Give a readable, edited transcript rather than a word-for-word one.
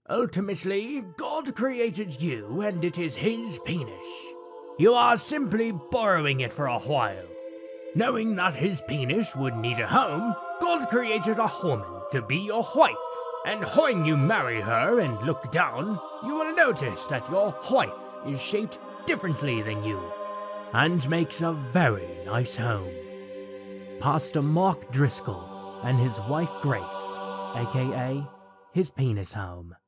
Ultimately, God created you and it is his penis. You are simply borrowing it for a while. Knowing that his penis would need a home, God created a woman to be your wife. And when you marry her and look down, you will notice that your wife is shaped differently than you, and makes a very nice home. Pastor Mark Driscoll and his wife Grace, aka his penis home.